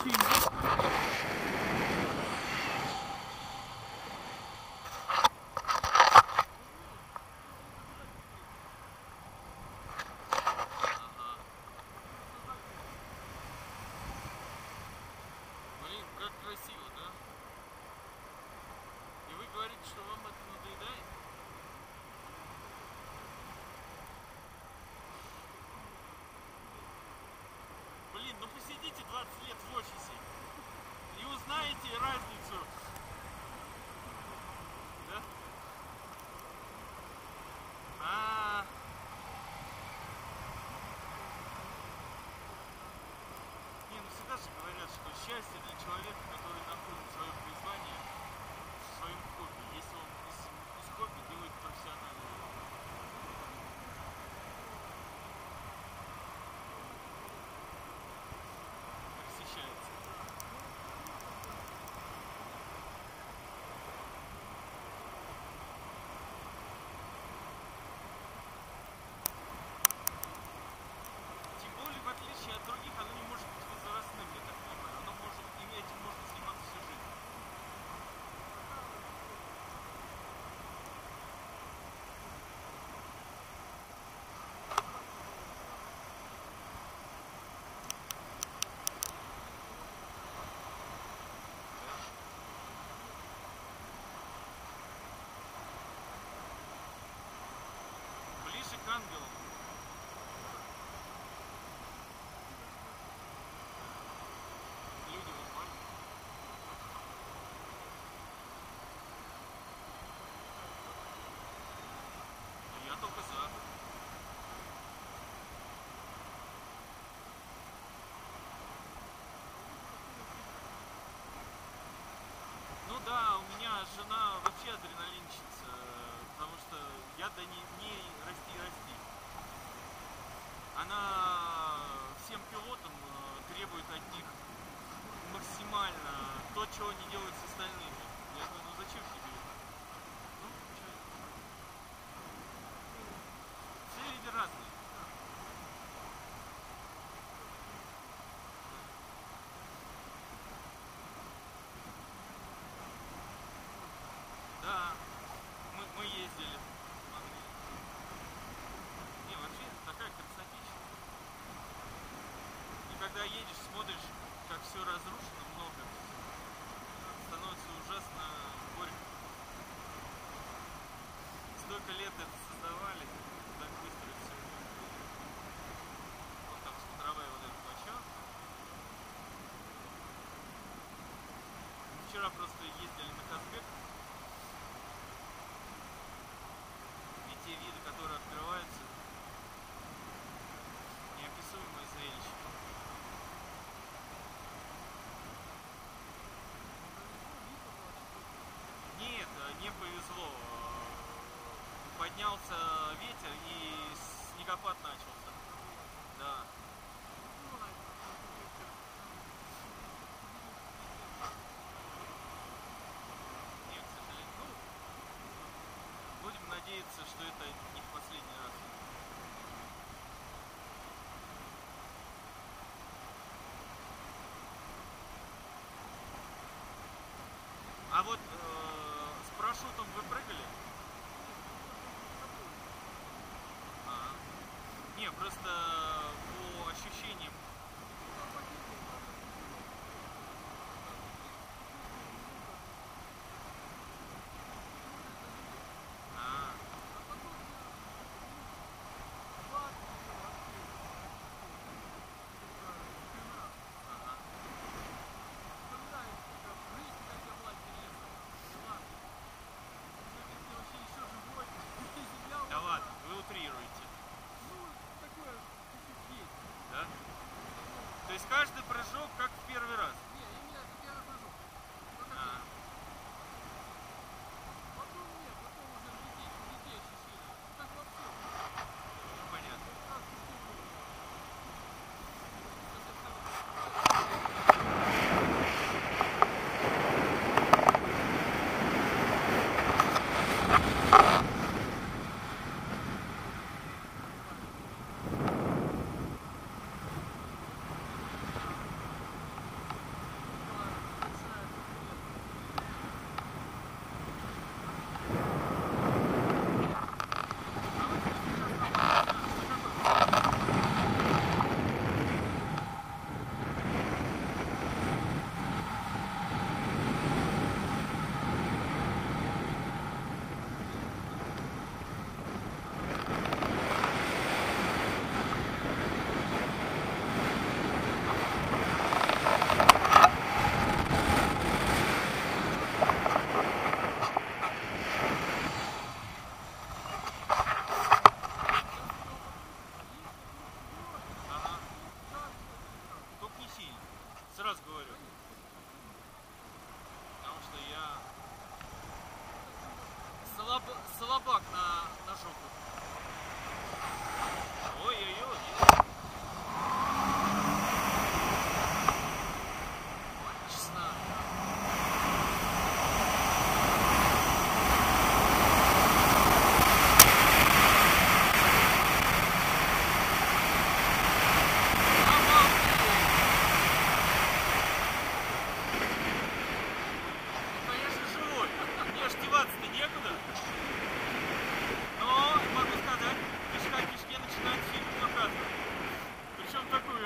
Что вам это надоедает? Блин, ну посидите 20 лет в офисе и узнаете разницу. Да? Не, ну всегда же говорят, что счастье для человека, который находит свое призвание в своем хобби, если он из хобби делает профессионально. Пресыщается. Тем более, в отличие от других, оно не может быть возрастным, я так понимаю. Оно может, этим можно заниматься всю жизнь. Ближе к ангелам. Люди нормально. Я только за. Ну да, у меня жена вообще адреналинщица, потому что я до ней расти и расти. Она всем пилотам требует от них максимально то, чего не делают с остальными. Я говорю, ну зачем тебе это? Ну, что? Все люди разные. Да, мы ездили. Не, вообще такая красотища. И когда едешь, смотришь, как все разрушено, много, становится ужасно горько. Столько лет это создавали, так быстро все. Вот там смотровая вот эта площадка. Вчера просто ездили на Казбек. И те виды, которые открываются, неописуемое зрелище. Нет, не повезло. Поднялся ветер и снегопад начался. Да. Нет, к сожалению. Ну, будем надеяться, что это не в последний раз. А вот с парашютом вы прыгали? Не, просто по ощущениям. Да ладно, вы утрируете. Да? То есть каждый прыжок как в первый раз? Не, именно это первый прыжок. Потом нет, потом уже лететь ощущения. Так во всем. Понятно.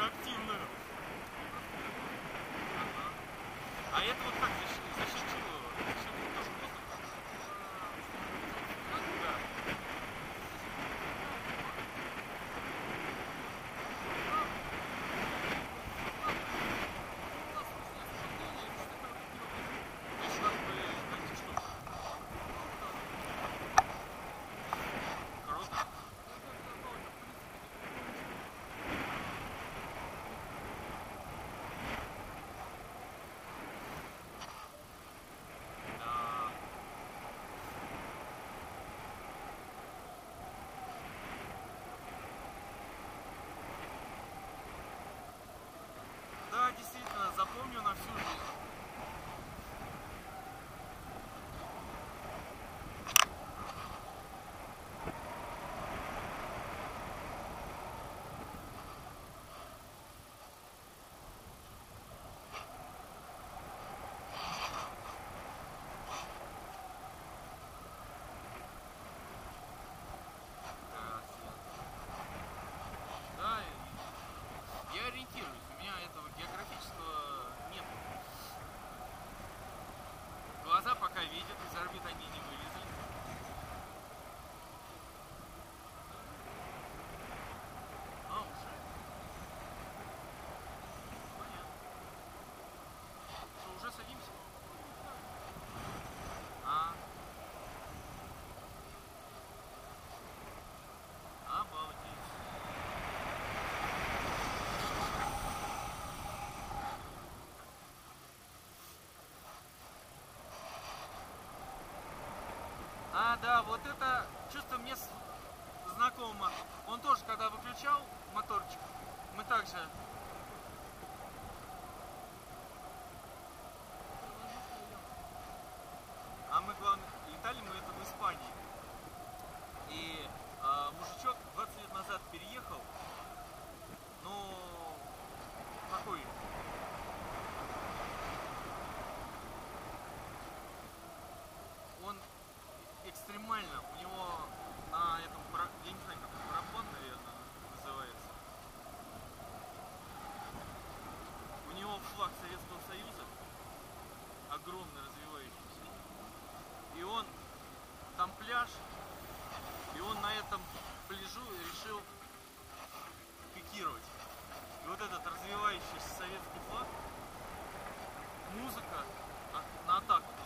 такую активную. Ага. А это вот как за счет чего? За счет тоже воздуха? Да. То есть как бы, знаете что? Круто. Да. Да, действительно, запомню на всю жизнь. Да, да, я ориентируюсь. У меня этого географического нет. Глаза пока видят, из орбит они не вылезли. А, уже? Понятно. Что, уже садимся? А, обалдеть. А, да, вот это чувство мне знакомо. Он тоже, когда выключал моторчик, мы также... А мы, главное, летали мы это в Испании. И мужичок 20 лет назад переехал. Ну, такой... Он экстремально, у него на этом, я не знаю, как это, параплан, наверное, называется. У него флаг Советского Союза, огромный, развивающийся. И он, там пляж, и он на этом пляжу решил пикировать. И вот этот развивающийся советский флаг, музыка на атаку.